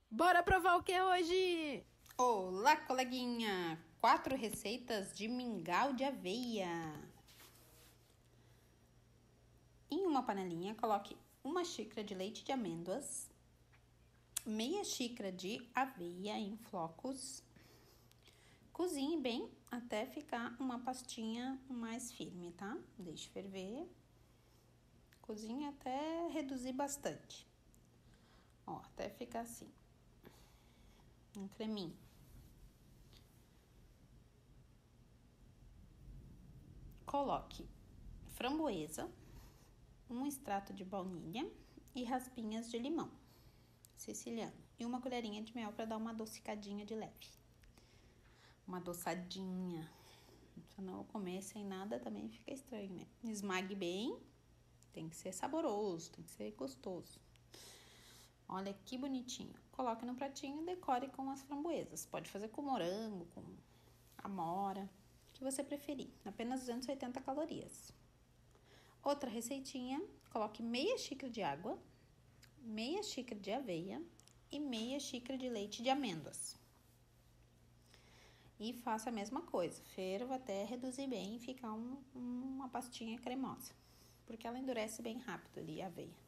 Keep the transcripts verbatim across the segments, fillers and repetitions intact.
Bora provar o que é hoje? Olá, coleguinha! Quatro receitas de mingau de aveia. Em uma panelinha, coloque uma xícara de leite de amêndoas, meia xícara de aveia em flocos. Cozinhe bem até ficar uma pastinha mais firme, tá? Deixe ferver. Cozinhe até reduzir bastante. Ó, até ficar assim. Um creminho. Coloque framboesa, um extrato de baunilha e raspinhas de limão siciliano e uma colherinha de mel para dar uma adocicadinha de leve. Uma adoçadinha. Se não comer sem nada também fica estranho, né? Esmague bem. Tem que ser saboroso, tem que ser gostoso. Olha que bonitinho. Coloque no pratinho e decore com as framboesas. Pode fazer com morango, com amora, o que você preferir. Apenas duzentas e oitenta calorias. Outra receitinha, coloque meia xícara de água, meia xícara de aveia e meia xícara de leite de amêndoas. E faça a mesma coisa, ferva até reduzir bem e ficar um, uma pastinha cremosa. Porque ela endurece bem rápido ali a aveia.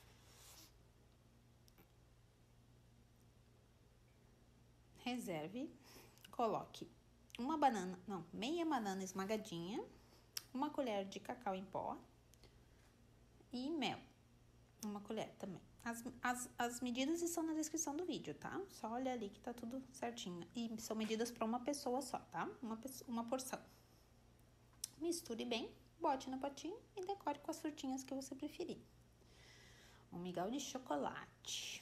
Reserve, coloque uma banana, não, meia banana esmagadinha, uma colher de cacau em pó e mel, uma colher também. As, as, as medidas estão na descrição do vídeo, tá? Só olha ali que tá tudo certinho. E são medidas para uma pessoa só, tá? Uma, uma porção. Misture bem, bote no potinho e decore com as frutinhas que você preferir. Um mingau de chocolate.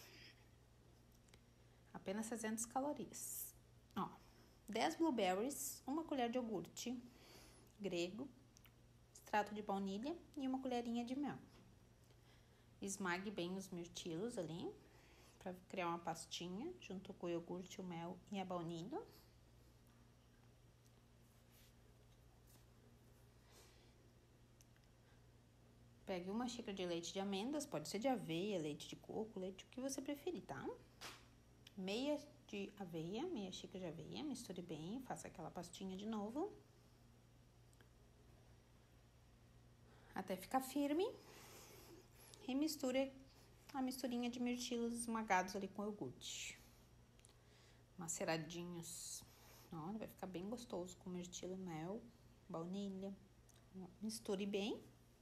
Apenas trezentas calorias. Ó, dez blueberries, uma colher de iogurte grego, extrato de baunilha e uma colherinha de mel. Esmague bem os mirtilos ali, para criar uma pastinha, junto com o iogurte, o mel e a baunilha. Pegue uma xícara de leite de amêndoas, pode ser de aveia, leite de coco, leite, o que você preferir, tá? Meia de aveia, meia xícara de aveia, misture bem, faça aquela pastinha de novo. Até ficar firme. E misture a misturinha de mirtilos esmagados ali com iogurte. Maceradinhos. Ó, vai ficar bem gostoso com mirtilo, mel, baunilha. Misture bem.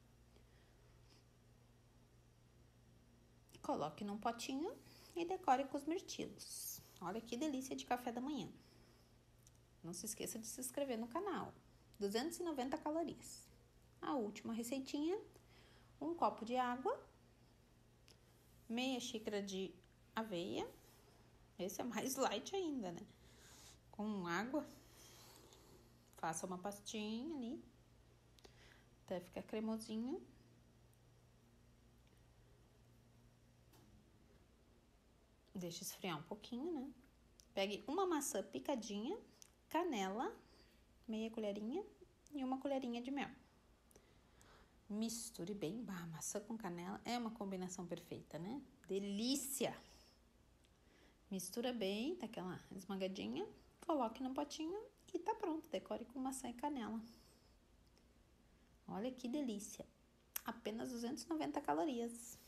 Coloque num potinho e decore com os mirtilos. Olha que delícia de café da manhã. Não se esqueça de se inscrever no canal. duzentas e noventa calorias. A última receitinha, um copo de água, meia xícara de aveia. Esse é mais light ainda, né? Com água. Faça uma pastinha ali, até ficar cremosinho. Deixa esfriar um pouquinho, né? Pegue uma maçã picadinha, canela, meia colherinha e uma colherinha de mel. Misture bem. Bah, maçã com canela é uma combinação perfeita, né? Delícia! Mistura bem, tá aquela esmagadinha, coloque no potinho e tá pronto. Decore com maçã e canela. Olha que delícia! Apenas duzentas e noventa calorias.